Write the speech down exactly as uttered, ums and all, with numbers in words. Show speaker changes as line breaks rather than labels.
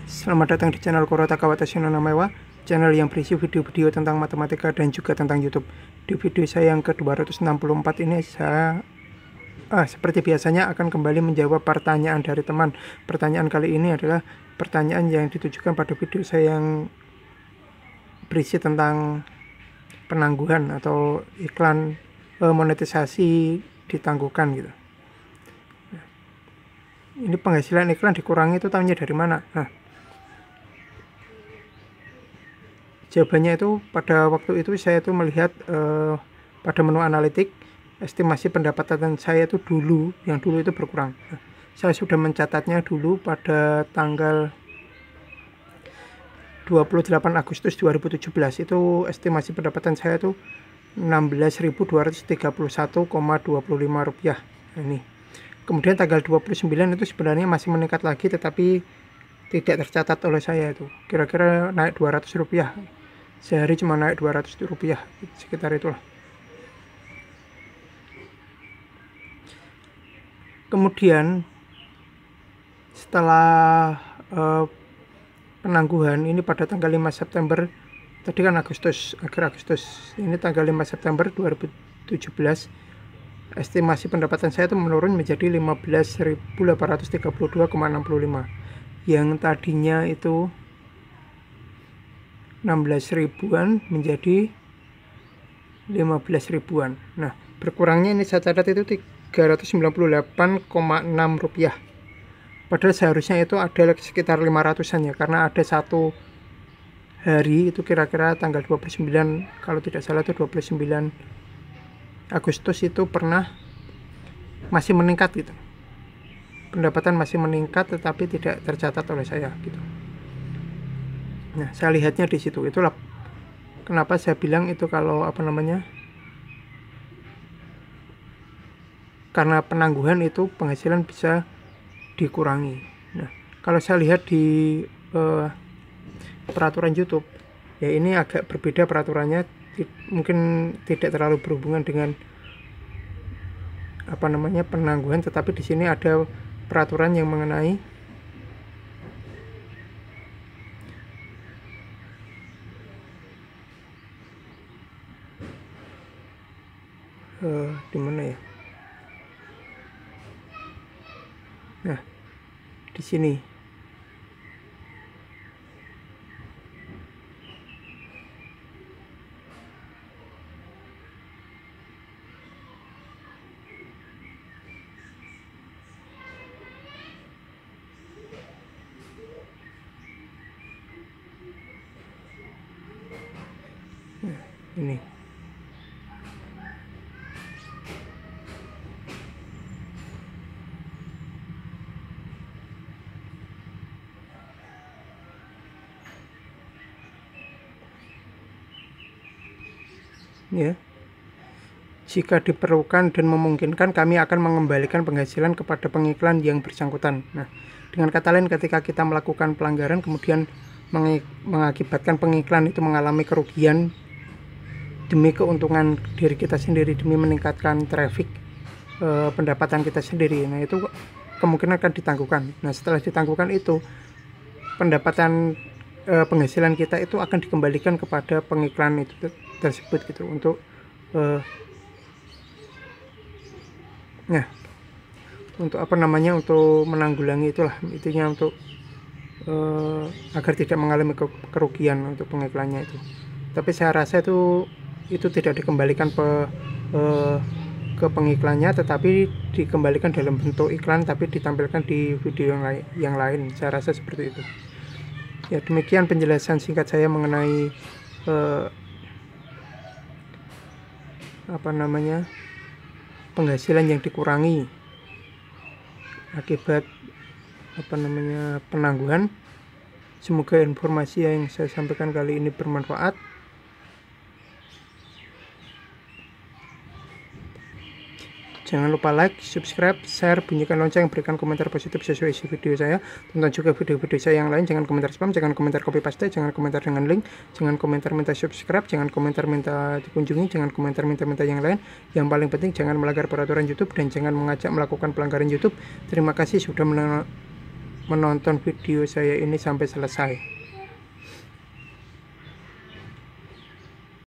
Selamat datang di channel Korotaka Watashi no Namae, channel yang berisi video-video tentang matematika dan juga tentang YouTube. Di video saya yang ke dua ratus enam puluh empat ini saya ah, seperti biasanya akan kembali menjawab pertanyaan dari teman. Pertanyaan kali ini adalah pertanyaan yang ditujukan pada video saya yang berisi tentang penangguhan atau iklan eh, monetisasi ditangguhkan gitu. Ini penghasilan iklan dikurangi itu tahunya dari mana? Nah, jawabannya itu pada waktu itu saya itu melihat eh, pada menu analitik estimasi pendapatan saya itu dulu yang dulu itu berkurang. Nah, saya sudah mencatatnya dulu pada tanggal dua puluh delapan Agustus dua ribu tujuh belas itu estimasi pendapatan saya itu enam belas ribu dua ratus tiga puluh satu koma dua lima rupiah. Nah, ini. Kemudian tanggal dua puluh sembilan itu sebenarnya masih meningkat lagi tetapi tidak tercatat oleh saya itu. Kira-kira naik dua ratus rupiah. Sehari cuma naik dua ratus rupiah, sekitar itulah. Kemudian setelah uh, penangguhan ini pada tanggal lima September, tadi kan Agustus, akhir Agustus, ini tanggal lima September dua ribu tujuh belas, estimasi pendapatan saya itu menurun menjadi lima belas ribu delapan ratus tiga puluh dua koma enam lima, yang tadinya itu enam belas ribuan menjadi lima belas ribuan. Nah, berkurangnya ini saya catat itu tiga ratus sembilan puluh delapan koma enam rupiah. Padahal seharusnya itu ada sekitar lima ratusan ya, karena ada satu hari itu kira-kira tanggal dua puluh sembilan, kalau tidak salah itu dua puluh sembilan Agustus itu pernah masih meningkat gitu. Pendapatan masih meningkat tetapi tidak tercatat oleh saya gitu. Nah, saya lihatnya di situ. Itulah kenapa saya bilang itu kalau apa namanya, karena penangguhan itu penghasilan bisa dikurangi. Nah, kalau saya lihat di eh, peraturan YouTube, ya ini agak berbeda peraturannya, mungkin tidak terlalu berhubungan dengan apa namanya penangguhan, tetapi di sini ada peraturan yang mengenai uh, di mana ya? Nah, di sini. Nah, ini. Ya, jika diperlukan dan memungkinkan, kami akan mengembalikan penghasilan kepada pengiklan yang bersangkutan. Nah, dengan kata lain, ketika kita melakukan pelanggaran kemudian mengakibatkan pengiklan itu mengalami kerugian demi keuntungan diri kita sendiri, demi meningkatkan traffic eh, pendapatan kita sendiri, nah itu kemungkinan akan ditangguhkan. Nah, setelah ditangguhkan itu pendapatan eh, penghasilan kita itu akan dikembalikan kepada pengiklan itu tersebut gitu, untuk uh, nah untuk apa namanya, untuk menanggulangi itulah intinya, untuk uh, agar tidak mengalami ke kerugian untuk pengiklannya itu. Tapi saya rasa itu itu tidak dikembalikan pe, uh, ke pengiklannya, tetapi dikembalikan dalam bentuk iklan tapi ditampilkan di video yang lain yang lain saya rasa seperti itu. Ya, demikian penjelasan singkat saya mengenai uh, apa namanya penghasilan yang dikurangi akibat apa namanya penangguhan. Semoga informasi yang saya sampaikan kali ini bermanfaat. Jangan lupa like, subscribe, share, bunyikan lonceng, berikan komentar positif sesuai isi video saya. Tonton juga video-video saya yang lain. Jangan komentar spam, jangan komentar copy paste, jangan komentar dengan link, jangan komentar minta subscribe, jangan komentar minta dikunjungi, jangan komentar minta-minta yang lain. Yang paling penting jangan melanggar peraturan YouTube dan jangan mengajak melakukan pelanggaran YouTube. Terima kasih sudah menonton. menonton video saya ini sampai selesai.